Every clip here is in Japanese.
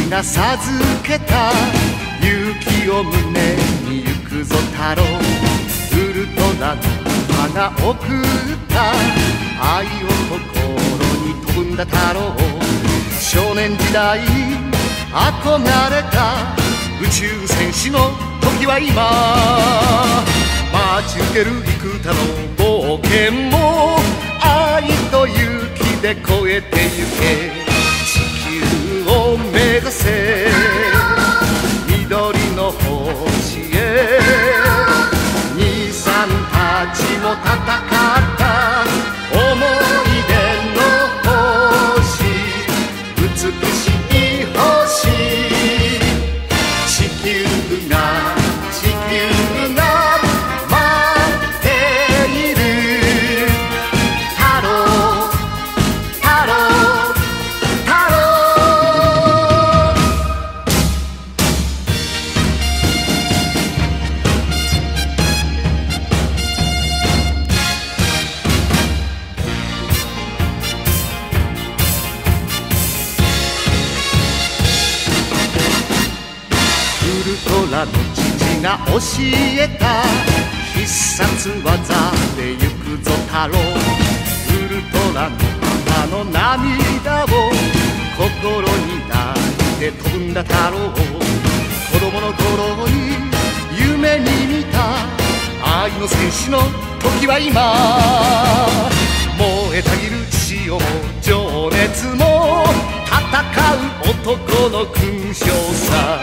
が授けた勇気を胸に行くぞ太郎。ウルトラの母が送った愛を心に飛ぶんだ太郎。少年時代憧れた宇宙戦士の時は今、待ち受ける幾多の冒険も愛と勇気で越えてゆけ。地球を目指せ緑の星へ。兄さんたちも戦った思い出の星、美しい星。地球が待っている。太郎太郎太郎。ウルトラの父が教えた必殺技で行くぞ太郎。ウルトラの母の涙を心に抱いて飛ぶんだ太郎。子供の頃に夢に見た愛の戦士の時は今、燃えたぎる血をも情熱も戦う男の勲章さ。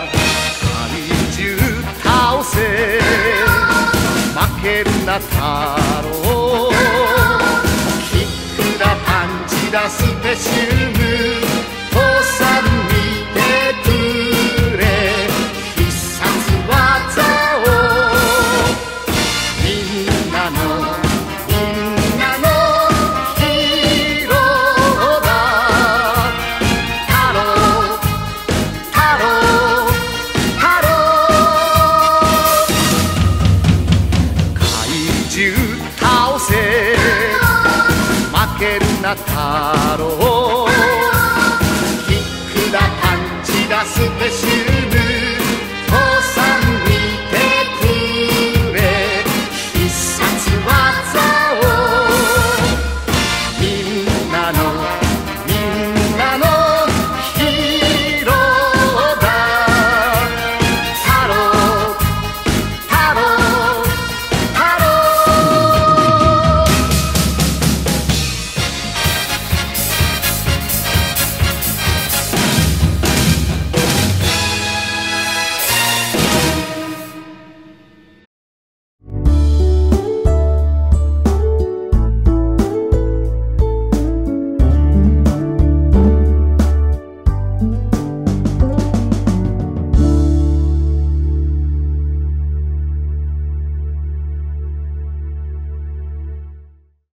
倒せ負けるな太郎。キックだパンチだスペシウム、父さん見てくれ必殺技を。みんなのヒーローだ。太郎太郎太郎。倒せ負けるな太郎。キックだパンチだスペシ